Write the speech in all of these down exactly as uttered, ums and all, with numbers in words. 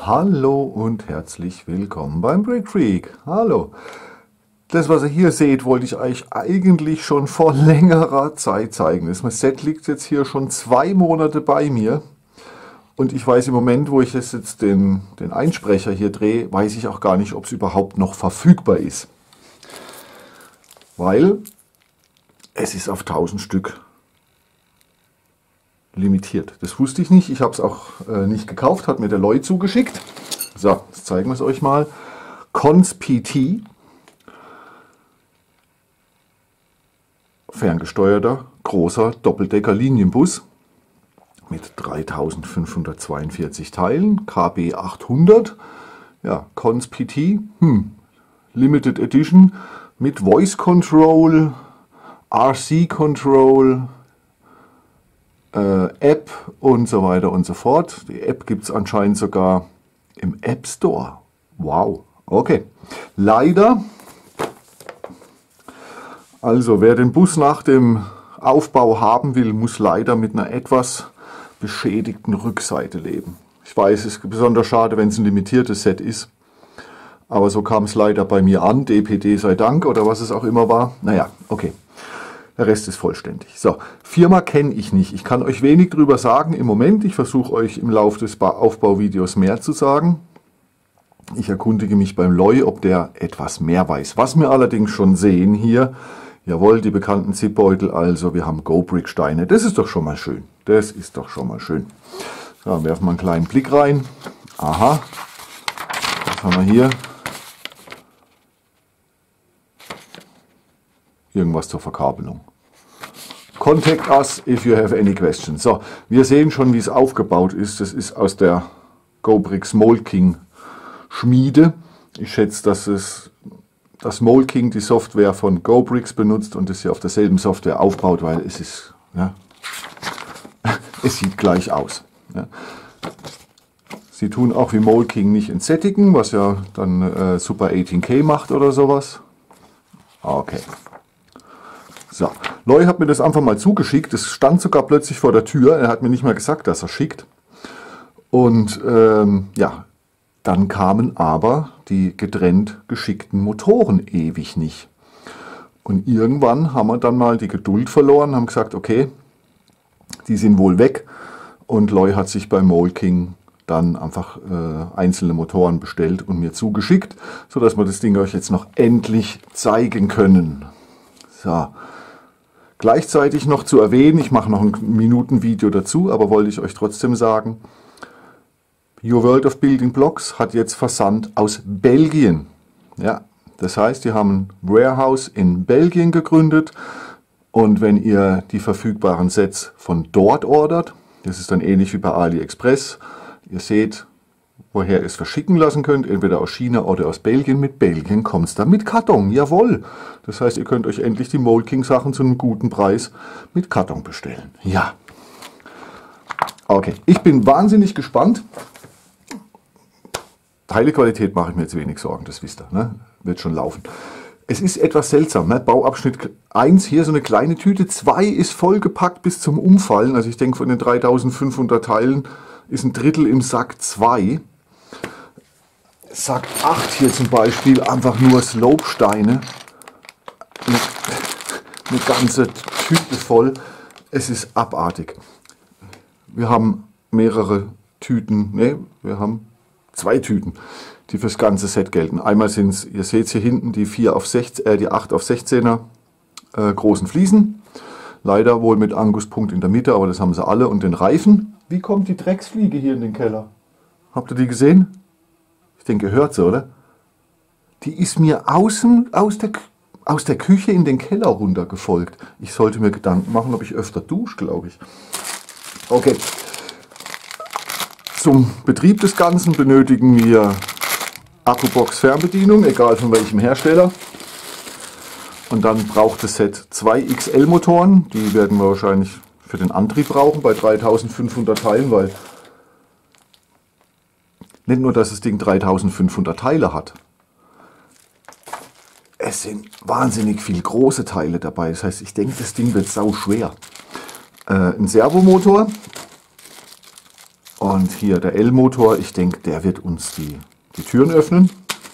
Hallo und herzlich willkommen beim Brick Freak. Hallo. Das, was ihr hier seht, wollte ich euch eigentlich schon vor längerer Zeit zeigen. Das Set liegt jetzt hier schon zwei Monate bei mir. Und ich weiß im Moment, wo ich das jetzt den, den Einsprecher hier drehe, weiß ich auch gar nicht, ob es überhaupt noch verfügbar ist. Weil es ist auf tausend Stück limitiert. Das wusste ich nicht. Ich habe es auch äh, nicht gekauft, hat mir der Loy zugeschickt. So, jetzt zeigen wir es euch mal. Cons P T. Ferngesteuerter, großer Doppeldecker-Linienbus mit dreitausendfünfhundertzweiundvierzig Teilen, K B achthundert. Ja, Cons P T, hm, Limited Edition mit Voice Control, R C Control, äh, App und so weiter und so fort. Die App gibt es anscheinend sogar im App Store. Wow, okay. Leider, also wer den Bus nach dem Aufbau haben will, muss leider mit einer etwas beschädigten Rückseite leben. Ich weiß, es ist besonders schade, wenn es ein limitiertes Set ist. Aber so kam es leider bei mir an. D P D sei Dank oder was es auch immer war. Naja, okay. Der Rest ist vollständig. So, Firma kenne ich nicht. Ich kann euch wenig drüber sagen im Moment. Ich versuche euch im Laufe des Aufbauvideos mehr zu sagen. Ich erkundige mich beim Loy, ob der etwas mehr weiß. Was wir allerdings schon sehen hier, jawohl, die bekannten Zipbeutel, also wir haben Go-Brick-Steine. Das ist doch schon mal schön. Das ist doch schon mal schön. So, werfen wir einen kleinen Blick rein. Aha, was haben wir hier? Irgendwas zur Verkabelung. Contact us if you have any questions. So, wir sehen schon, wie es aufgebaut ist. Das ist aus der Go-Bricks Mold King Schmiede. Ich schätze, dass es das Mold King die Software von Go-Bricks benutzt und es hier auf derselben Software aufbaut, weil es ist, ja, es sieht gleich aus. Ja. Sie tun auch wie Mold King nicht entsättigen, was ja dann äh, Super achtzehn K macht oder sowas. Okay. So, Loy hat mir das einfach mal zugeschickt. Es stand sogar plötzlich vor der Tür. Er hat mir nicht mal gesagt, dass er schickt. Und ähm, ja, dann kamen aber die getrennt geschickten Motoren ewig nicht. Und irgendwann haben wir dann mal die Geduld verloren, haben gesagt, okay, die sind wohl weg. Und Loy hat sich bei Mold King dann einfach äh, einzelne Motoren bestellt und mir zugeschickt, sodass wir das Ding euch jetzt noch endlich zeigen können. So. Gleichzeitig noch zu erwähnen, ich mache noch ein Minuten-Video dazu, aber wollte ich euch trotzdem sagen, Your World of Building Blocks hat jetzt Versand aus Belgien. Ja, das heißt, die haben ein Warehouse in Belgien gegründet und wenn ihr die verfügbaren Sets von dort ordert, das ist dann ähnlich wie bei AliExpress, ihr seht, woher ihr es verschicken lassen könnt, entweder aus China oder aus Belgien. Mit Belgien kommt es dann mit Karton, jawohl. Das heißt, ihr könnt euch endlich die Mold King Sachen zu einem guten Preis mit Karton bestellen. Ja. Okay, ich bin wahnsinnig gespannt. Teilequalität mache ich mir jetzt wenig Sorgen, das wisst ihr, ne? Wird schon laufen. Es ist etwas seltsam, ne? Bauabschnitt eins, hier so eine kleine Tüte, zwei ist vollgepackt bis zum Umfallen. Also ich denke, von den dreitausendfünfhundert Teilen ist ein Drittel im Sack zwei. Sack acht hier zum Beispiel, einfach nur Slopesteine. Eine, eine ganze Tüte voll. Es ist abartig. Wir haben mehrere Tüten, ne, wir haben zwei Tüten, die fürs ganze Set gelten. Einmal sind es, ihr seht es hier hinten, die, vier auf sechzehn, äh, die acht auf sechzehner äh, großen Fliesen. Leider wohl mit Anguspunkt in der Mitte, aber das haben sie alle. Und den Reifen. Wie kommt die Drecksfliege hier in den Keller? Habt ihr die gesehen? Ich denke, ihr hört sie, oder? Die ist mir außen, aus, der, aus der Küche in den Keller runter gefolgt. Ich sollte mir Gedanken machen, ob ich öfter dusche, glaube ich. Okay. Zum Betrieb des Ganzen benötigen wir Akkubox-Fernbedienung, egal von welchem Hersteller. Und dann braucht das Set zwei X L Motoren. Die werden wir wahrscheinlich für den Antrieb brauchen bei dreitausendfünfhundert Teilen, weil nicht nur, dass das Ding dreitausendfünfhundert Teile hat, es sind wahnsinnig viele große Teile dabei. Das heißt, ich denke, das Ding wird sau schwer. Äh, ein Servomotor. Oh, Und hier der L-Motor, ich denke, der wird uns die, die Türen öffnen.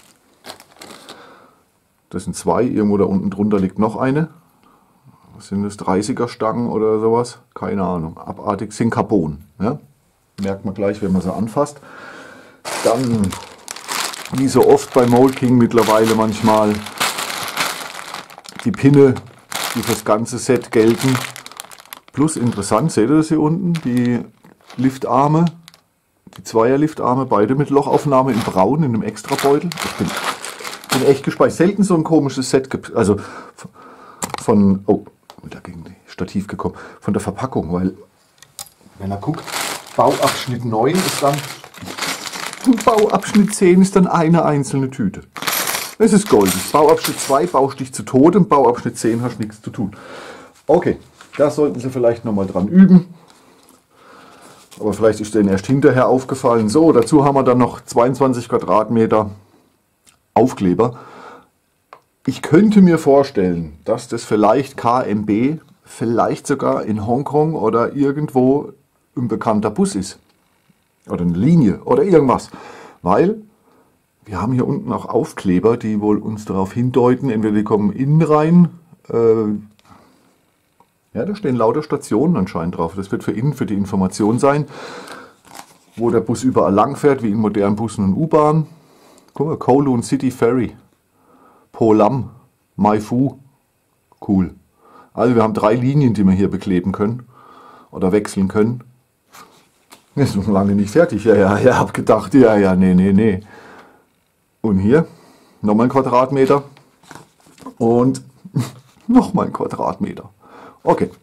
Das sind zwei, irgendwo da unten drunter liegt noch eine. Was sind das, dreißiger Stangen oder sowas? Keine Ahnung, abartig, sind Carbon. Ja? Merkt man gleich, wenn man sie anfasst. Dann, wie so oft bei Mold King mittlerweile manchmal, die Pinne, die für das ganze Set gelten. Plus interessant, seht ihr das hier unten, die Liftarme, die Zweier-Liftarme, beide mit Lochaufnahme in Braun, in einem Extrabeutel. Ich bin, bin echt gespannt. Selten so ein komisches Set gibt. Also von, oh, da gegen das Stativ gekommen, von der Verpackung, weil, wenn er guckt, Bauabschnitt neun ist dann, und Bauabschnitt zehn ist dann eine einzelne Tüte. Es ist goldig. Bauabschnitt zwei baust dich zu Tode, und Bauabschnitt zehn hast nichts zu tun. Okay, da sollten Sie vielleicht nochmal dran üben. Aber vielleicht ist denen erst hinterher aufgefallen. So, dazu haben wir dann noch zweiundzwanzig Quadratmeter Aufkleber. Ich könnte mir vorstellen, dass das vielleicht K M B, vielleicht sogar in Hongkong oder irgendwo ein bekannter Bus ist. Oder eine Linie oder irgendwas. Weil wir haben hier unten auch Aufkleber, die wohl uns darauf hindeuten, entweder die kommen innen rein. Äh, ja, da stehen lauter Stationen anscheinend drauf. Das wird für innen für die Information sein, wo der Bus überall lang fährt, wie in modernen Bussen und U-Bahnen. Guck mal, Kowloon City Ferry, Po Lam, Mai Fu. Cool. Also wir haben drei Linien, die wir hier bekleben können oder wechseln können. Das ist noch lange nicht fertig. Ja, ja, ja, hab gedacht, ja, ja, nee, nee, nee. Und hier nochmal ein Quadratmeter und nochmal ein Quadratmeter. Okay,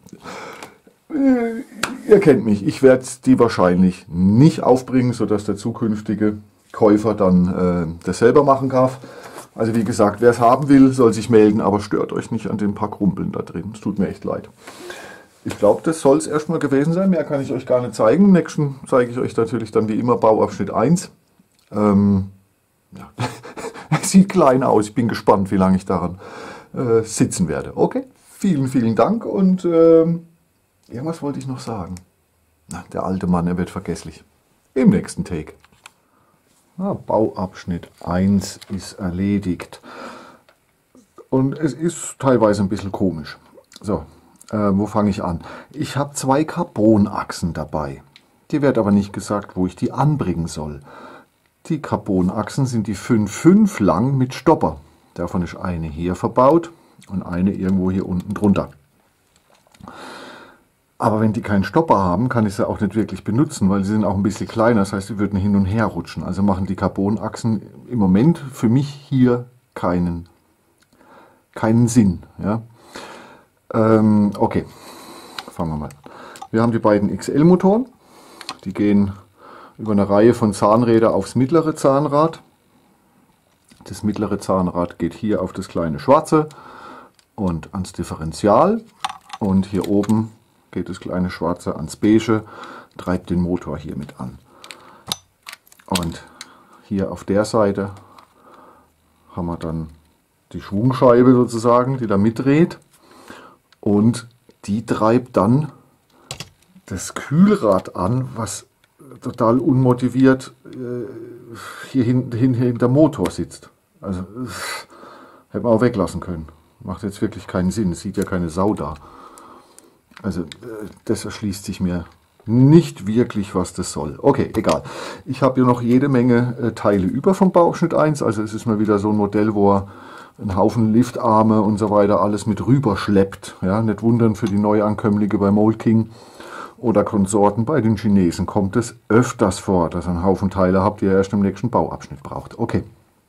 ihr kennt mich. Ich werde die wahrscheinlich nicht aufbringen, sodass der zukünftige Käufer dann äh, das selber machen darf. Also wie gesagt, wer es haben will, soll sich melden, aber stört euch nicht an den paar Krumpeln da drin. Es tut mir echt leid. Ich glaube, das soll es erstmal gewesen sein. Mehr kann ich euch gar nicht zeigen. Im nächsten zeige ich euch natürlich dann wie immer Bauabschnitt eins. Ähm, ja. Sieht klein aus. Ich bin gespannt, wie lange ich daran äh, sitzen werde. Okay, vielen, vielen Dank. Und ähm, irgendwas wollte ich noch sagen. Na, der alte Mann, er wird vergesslich. Im nächsten Take. Ah, Bauabschnitt eins ist erledigt. Und es ist teilweise ein bisschen komisch. So, äh, wo fange ich an? Ich habe zwei Carbonachsen dabei. Dir wird aber nicht gesagt, wo ich die anbringen soll. Die Carbonachsen sind die fünf fünf lang mit Stopper. Davon ist eine hier verbaut und eine irgendwo hier unten drunter. Aber wenn die keinen Stopper haben, kann ich sie auch nicht wirklich benutzen, weil sie sind auch ein bisschen kleiner. Das heißt, sie würden hin und her rutschen. Also machen die Carbonachsen im Moment für mich hier keinen, keinen Sinn. Ja? Ähm, okay, fangen wir mal an. Wir haben die beiden X L-Motoren. Die gehen über eine Reihe von Zahnrädern aufs mittlere Zahnrad. Das mittlere Zahnrad geht hier auf das kleine schwarze und ans Differential. Und hier oben geht das kleine schwarze ans beige, treibt den Motor hier mit an. Und hier auf der Seite haben wir dann die Schwungscheibe sozusagen, die da mitdreht. Und die treibt dann das Kühlrad an, was total unmotiviert äh, hier hinten hin, hinter dem Motor sitzt. Also äh, hätte man auch weglassen können. Macht jetzt wirklich keinen Sinn. Es sieht ja keine Sau da. Also äh, das erschließt sich mir nicht wirklich, was das soll. Okay, egal. Ich habe hier noch jede Menge äh, Teile über vom Bauabschnitt eins. Also es ist mal wieder so ein Modell, wo er einen Haufen Liftarme und so weiter alles mit rüber schleppt. Ja, nicht wundern für die Neuankömmlinge bei Mold King oder Konsorten. Bei den Chinesen kommt es öfters vor, dass ihr einen Haufen Teile habt, die ihr erst im nächsten Bauabschnitt braucht. Okay.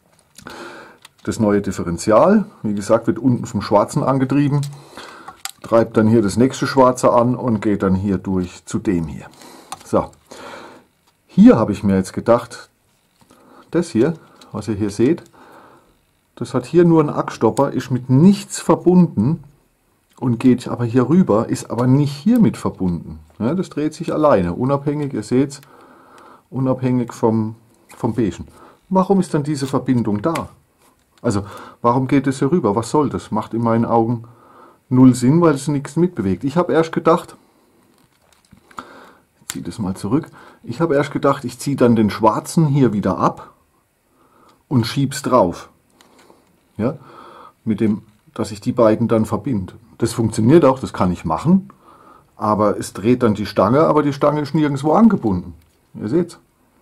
Das neue Differential, wie gesagt, wird unten vom Schwarzen angetrieben. Treibt dann hier das nächste Schwarze an und geht dann hier durch zu dem hier. So. Hier habe ich mir jetzt gedacht, das hier, was ihr hier seht, das hat hier nur einen Achsstopper, ist mit nichts verbunden und geht aber hier rüber, ist aber nicht hiermit verbunden. Ja, das dreht sich alleine, unabhängig, ihr seht es, unabhängig vom, vom Beigen. Warum ist dann diese Verbindung da? Also, warum geht es hier rüber? Was soll das? Macht in meinen Augen null Sinn, weil es nichts mitbewegt. Ich habe erst gedacht, ziehe das mal zurück. Ich habe erst gedacht, ich ziehe dann den schwarzen hier wieder ab und schiebe es drauf. Ja, mit dem, dass ich die beiden dann verbinde. Das funktioniert auch, das kann ich machen, aber es dreht dann die Stange, aber die Stange ist nirgendwo angebunden. Ihr seht's.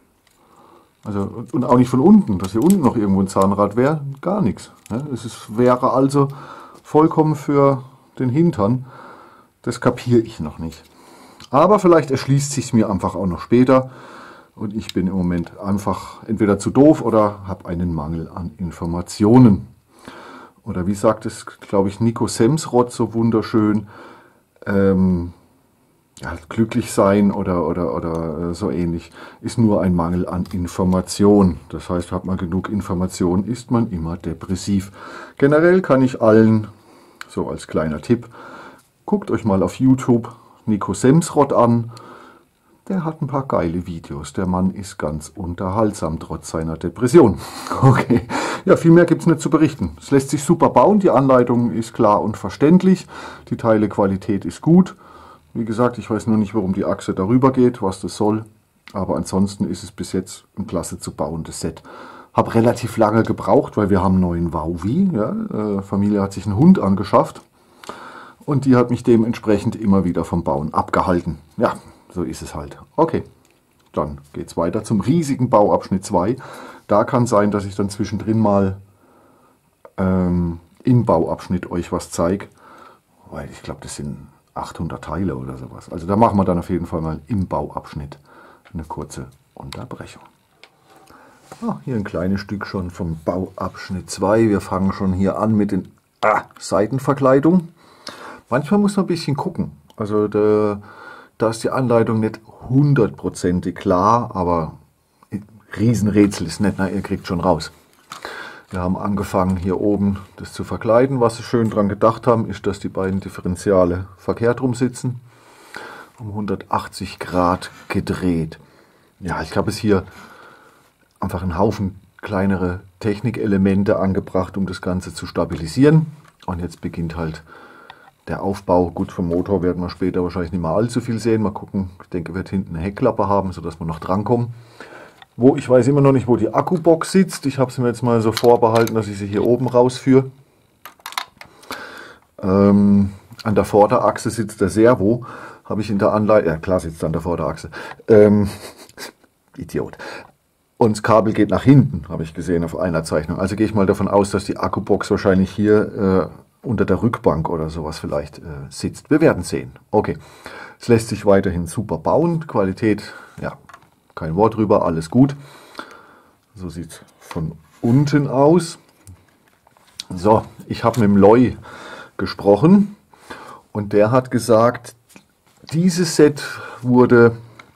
Also, und auch nicht von unten, dass hier unten noch irgendwo ein Zahnrad wäre, gar nichts. Ja, es ist, wäre also vollkommen für den Hintern. Das kapiere ich noch nicht. Aber vielleicht erschließt sich mir einfach auch noch später und ich bin im Moment einfach entweder zu doof oder habe einen Mangel an Informationen. Oder wie sagt es, glaube ich, Nico Semsrott so wunderschön, ähm, ja, glücklich sein oder, oder, oder so ähnlich, ist nur ein Mangel an Information. Das heißt, hat man genug Information, ist man immer depressiv. Generell kann ich allen, so als kleiner Tipp, guckt euch mal auf YouTube Nico Semsrott an. Der hat ein paar geile Videos. Der Mann ist ganz unterhaltsam, trotz seiner Depression. Okay, ja, viel mehr gibt es nicht zu berichten. Es lässt sich super bauen, die Anleitung ist klar und verständlich, die Teilequalität ist gut. Wie gesagt, ich weiß nur nicht, warum die Achse darüber geht, was das soll. Aber ansonsten ist es bis jetzt ein klasse zu bauendes Set. Habe relativ lange gebraucht, weil wir haben einen neuen Wauwi. Ja, äh, Familie hat sich einen Hund angeschafft. Und die hat mich dementsprechend immer wieder vom Bauen abgehalten. Ja, so ist es halt. Okay, dann geht es weiter zum riesigen Bauabschnitt zwei. Da kann sein, dass ich dann zwischendrin mal ähm, im Bauabschnitt euch was zeige. Weil ich glaube, das sind achthundert Teile oder sowas. Also da machen wir dann auf jeden Fall mal im Bauabschnitt eine kurze Unterbrechung. Ah, hier ein kleines Stück schon vom Bauabschnitt zwei. Wir fangen schon hier an mit den ah, Seitenverkleidungen. Manchmal muss man ein bisschen gucken. Also da, da ist die Anleitung nicht hundertprozentig klar, aber Riesenrätsel ist nicht, na, ihr kriegt schon raus. Wir haben angefangen hier oben das zu verkleiden. Was sie schön dran gedacht haben, ist, dass die beiden Differentiale verkehrt rum sitzen. Um hundertachtzig Grad gedreht. Ja, ich habe es hier einfach einen Haufen kleinere Technikelemente angebracht, um das Ganze zu stabilisieren. Und jetzt beginnt halt der Aufbau. Gut, vom Motor werden wir später wahrscheinlich nicht mehr allzu viel sehen. Mal gucken, ich denke, wir werden hinten eine Heckklappe haben, sodass wir noch drankommen. Wo, ich weiß immer noch nicht, wo die Akkubox sitzt. Ich habe sie mir jetzt mal so vorbehalten, dass ich sie hier oben rausführe. Ähm, an der Vorderachse sitzt der Servo. Habe ich in der Anleitung, ja klar sitzt an der Vorderachse. Ähm, Idiot. Und das Kabel geht nach hinten, habe ich gesehen auf einer Zeichnung. Also gehe ich mal davon aus, dass die Akkubox wahrscheinlich hier äh, unter der Rückbank oder sowas vielleicht äh, sitzt. Wir werden sehen. Okay, es lässt sich weiterhin super bauen. Qualität, ja, kein Wort drüber, alles gut. So sieht es von unten aus. So, ich habe mit dem Loy gesprochen und der hat gesagt, dieses Set wurde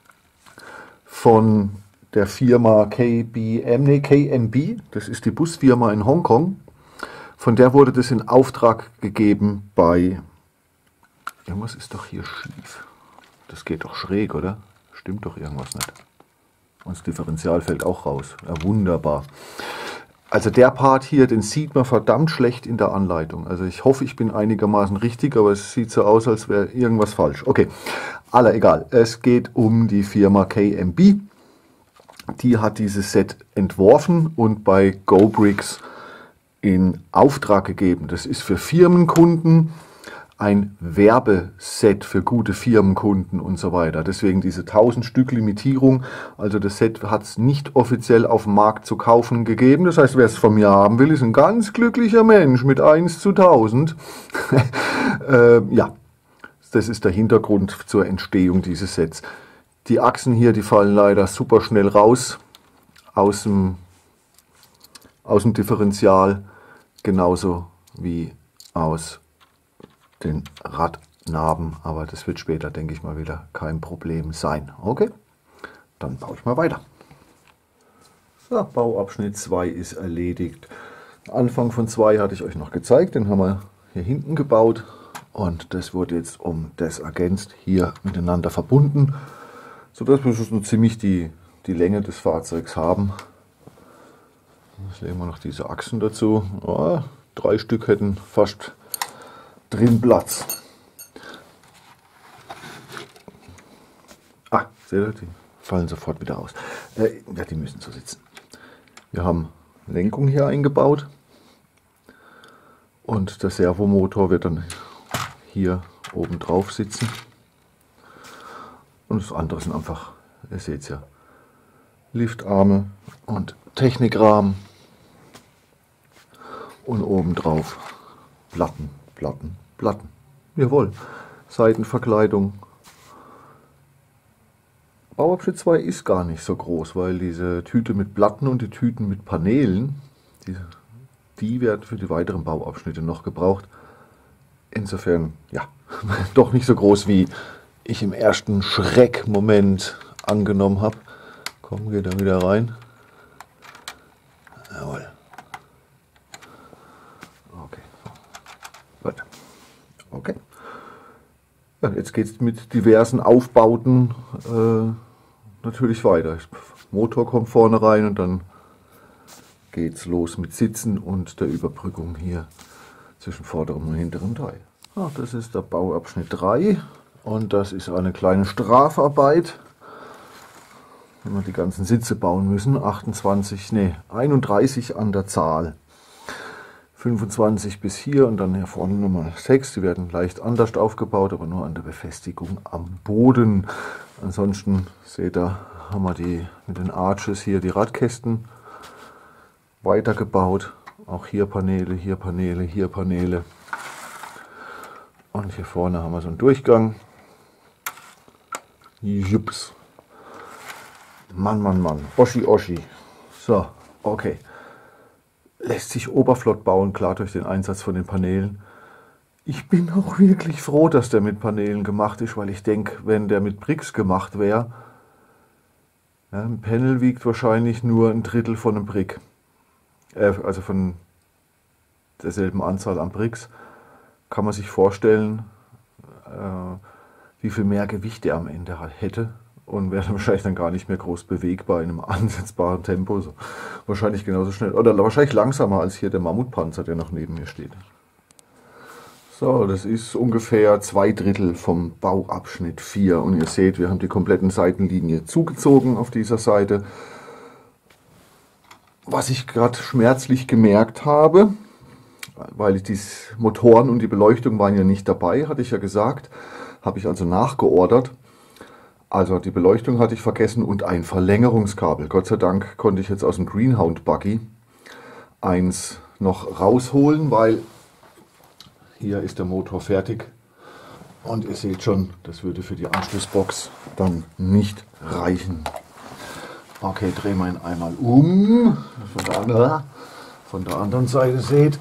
von der Firma K B M, nee, K M B, das ist die Busfirma in Hongkong, von der wurde das in Auftrag gegeben bei, irgendwas ist doch hier schief, das geht doch schräg, oder? Stimmt doch irgendwas nicht. Und das Differential fällt auch raus. Ja, wunderbar. Also der Part hier, den sieht man verdammt schlecht in der Anleitung. Also ich hoffe, ich bin einigermaßen richtig, aber es sieht so aus, als wäre irgendwas falsch. Okay, aller egal. Es geht um die Firma K M B. Die hat dieses Set entworfen und bei GoBricks in Auftrag gegeben. Das ist für Firmenkunden ein Werbeset für gute Firmenkunden und so weiter. Deswegen diese tausend Stück Limitierung. Also das Set hat es nicht offiziell auf dem Markt zu kaufen gegeben. Das heißt, wer es von mir haben will, ist ein ganz glücklicher Mensch mit eins zu tausend. äh, ja, das ist der Hintergrund zur Entstehung dieses Sets. Die Achsen hier, die fallen leider super schnell raus aus dem, aus dem Differential, genauso wie aus den Radnaben, aber das wird später, denke ich mal, wieder kein Problem sein. Okay, dann baue ich mal weiter. So, Bauabschnitt zwei ist erledigt. Anfang von zwei hatte ich euch noch gezeigt, den haben wir hier hinten gebaut und das wurde jetzt um das ergänzt, hier miteinander verbunden, sodass wir schon ziemlich die, die Länge des Fahrzeugs haben. Jetzt legen wir noch diese Achsen dazu. Oh, drei Stück hätten fast drin Platz. Ah, Seht ihr, die fallen sofort wieder raus. Äh, ja, die müssen so sitzen. Wir haben Lenkung hier eingebaut und der Servomotor wird dann hier oben drauf sitzen. Und das andere sind einfach, ihr seht es ja, Liftarme und Technikrahmen und obendrauf Platten, Platten, Platten. Jawohl, Seitenverkleidung. Bauabschnitt zwei ist gar nicht so groß, weil diese Tüte mit Platten und die Tüten mit Paneelen, die, die werden für die weiteren Bauabschnitte noch gebraucht. Insofern, ja, doch nicht so groß, wie ich im ersten Schreckmoment angenommen habe. Komm, geht da wieder rein. Jawohl. Okay. Gut. Okay. Ja, jetzt geht es mit diversen Aufbauten äh, natürlich weiter. Motor kommt vorne rein und dann geht es los mit Sitzen und der Überbrückung hier zwischen vorderem und hinterem Teil. Ach, das ist der Bauabschnitt drei und das ist eine kleine Strafarbeit. Wenn wir die ganzen Sitze bauen müssen, achtundzwanzig, nee, einunddreißig an der Zahl. fünfundzwanzig bis hier und dann hier vorne Nummer sechs. Die werden leicht anders aufgebaut, aber nur an der Befestigung am Boden. Ansonsten seht ihr, haben wir die mit den Arches hier die Radkästen weitergebaut. Auch hier Paneele, hier Paneele, hier Paneele. Und hier vorne haben wir so einen Durchgang. Jups. Mann, Mann, Mann. Oschi, Oschi. So, okay. Lässt sich oberflott bauen, klar durch den Einsatz von den Paneelen. Ich bin auch wirklich froh, dass der mit Paneelen gemacht ist, weil ich denke, wenn der mit Bricks gemacht wäre, ja, ein Panel wiegt wahrscheinlich nur ein Drittel von einem Brick. Äh, also von derselben Anzahl an Bricks. Kann man sich vorstellen, äh, wie viel mehr Gewicht er am Ende hätte. Und wäre wahrscheinlich dann gar nicht mehr groß bewegbar in einem ansetzbaren Tempo. So. Wahrscheinlich genauso schnell oder wahrscheinlich langsamer als hier der Mammutpanzer, der noch neben mir steht. So, das ist ungefähr zwei Drittel vom Bauabschnitt vier. Und ihr seht, wir haben die kompletten Seitenlinie zugezogen auf dieser Seite. Was ich gerade schmerzlich gemerkt habe, weil die Motoren und die Beleuchtung waren ja nicht dabei, hatte ich ja gesagt, habe ich also nachgeordert. Also die Beleuchtung hatte ich vergessen und ein Verlängerungskabel. Gott sei Dank konnte ich jetzt aus dem Greenhound Buggy eins noch rausholen, weil hier ist der Motor fertig. Und ihr seht schon, das würde für die Anschlussbox dann nicht reichen. Okay, drehen wir ihn einmal um. Von der anderen, von der anderen Seite seht.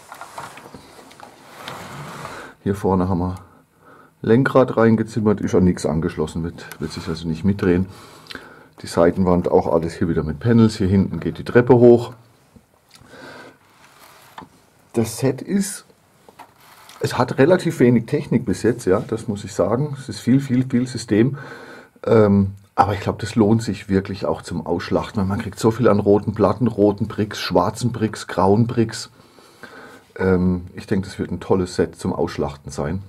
Hier vorne haben wir Lenkrad reingezimmert, ist an nichts angeschlossen, wird, wird sich also nicht mitdrehen. Die Seitenwand auch alles hier wieder mit Panels. Hier hinten geht die Treppe hoch. Das Set ist, es hat relativ wenig Technik bis jetzt, ja, das muss ich sagen. Es ist viel, viel, viel System. Ähm, aber ich glaube, das lohnt sich wirklich auch zum Ausschlachten, weil man kriegt so viel an roten Platten, roten Bricks, schwarzen Bricks, grauen Bricks. Ähm, ich denke, das wird ein tolles Set zum Ausschlachten sein.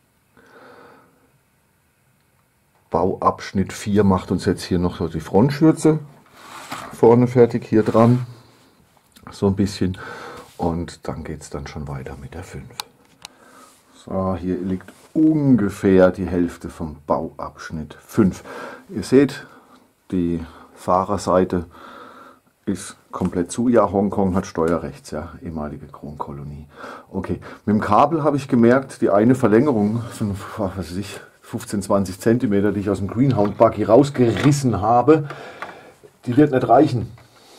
Bauabschnitt vier macht uns jetzt hier noch so die Frontschürze vorne fertig, hier dran, so ein bisschen, und dann geht es dann schon weiter mit der fünf. So, hier liegt ungefähr die Hälfte vom Bauabschnitt fünf. Ihr seht, die Fahrerseite ist komplett zu. Ja, Hongkong hat Steuerrechts, ja, ehemalige Kronkolonie. Okay, mit dem Kabel habe ich gemerkt, die eine Verlängerung von, was weiß ich, fünfzehn, zwanzig Zentimeter, die ich aus dem Greenhound Buggy rausgerissen habe, die wird nicht reichen.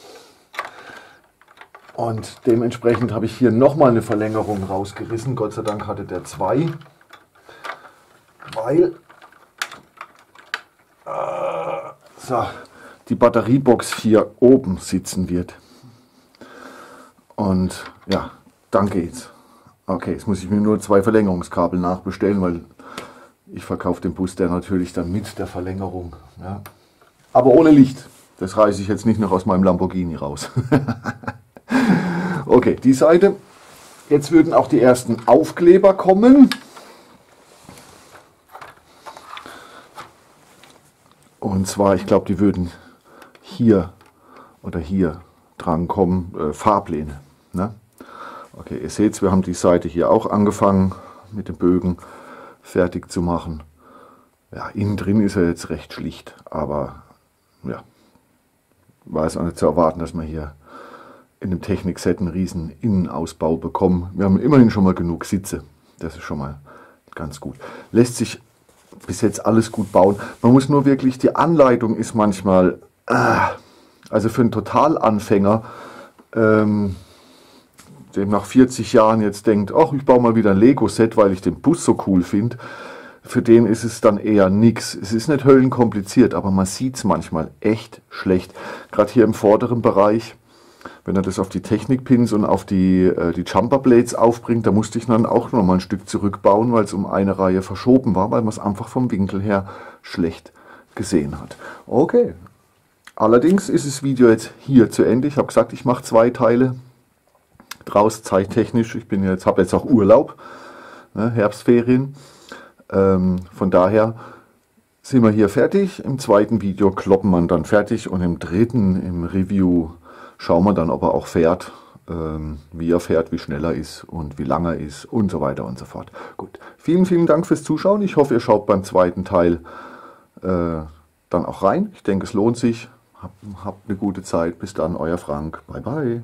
Und dementsprechend habe ich hier nochmal eine Verlängerung rausgerissen. Gott sei Dank hatte der zwei, weil äh, so, die Batteriebox hier oben sitzen wird. Und ja, dann geht's. Okay, jetzt muss ich mir nur zwei Verlängerungskabel nachbestellen, weil ich verkaufe den Bus der natürlich dann mit der Verlängerung. Ja. Aber ohne Licht. Das reiße ich jetzt nicht noch aus meinem Lamborghini raus. Okay, die Seite. Jetzt würden auch die ersten Aufkleber kommen. Und Und zwar, ich glaube, die würden hier oder hier dran kommen, äh, Fahrpläne. Ne? Okay, ihr seht, wir haben die Seite hier auch angefangen mit den Bögen fertig zu machen. Ja, innen drin ist er jetzt recht schlicht, aber ja, war es auch nicht zu erwarten, dass wir hier in dem Technikset einen riesen Innenausbau bekommen. Wir haben immerhin schon mal genug Sitze, das ist schon mal ganz gut. Lässt sich bis jetzt alles gut bauen. Man muss nur wirklich, die Anleitung ist manchmal, äh, also für einen Totalanfänger, ähm, der nach vierzig Jahren jetzt denkt, ach, ich baue mal wieder ein Lego-Set, weil ich den Bus so cool finde, für den ist es dann eher nichts. Es ist nicht höllenkompliziert, aber man sieht es manchmal echt schlecht. Gerade hier im vorderen Bereich, wenn er das auf die Technikpins und auf die, äh, die Jumperblades aufbringt, da musste ich dann auch noch mal ein Stück zurückbauen, weil es um eine Reihe verschoben war, weil man es einfach vom Winkel her schlecht gesehen hat. Okay, allerdings ist das Video jetzt hier zu Ende. Ich habe gesagt, ich mache zwei Teile draus, zeittechnisch. Ich bin jetzt, habe jetzt auch Urlaub, ne, Herbstferien. Ähm, von daher sind wir hier fertig. Im zweiten Video kloppen wir dann fertig und im dritten, im Review, schauen wir dann, ob er auch fährt, ähm, wie er fährt, wie schnell er ist und wie lang er ist und so weiter und so fort. Gut, vielen, vielen Dank fürs Zuschauen. Ich hoffe, ihr schaut beim zweiten Teil äh, dann auch rein. Ich denke, es lohnt sich. Habt, habt eine gute Zeit. Bis dann, euer Frank. Bye, bye.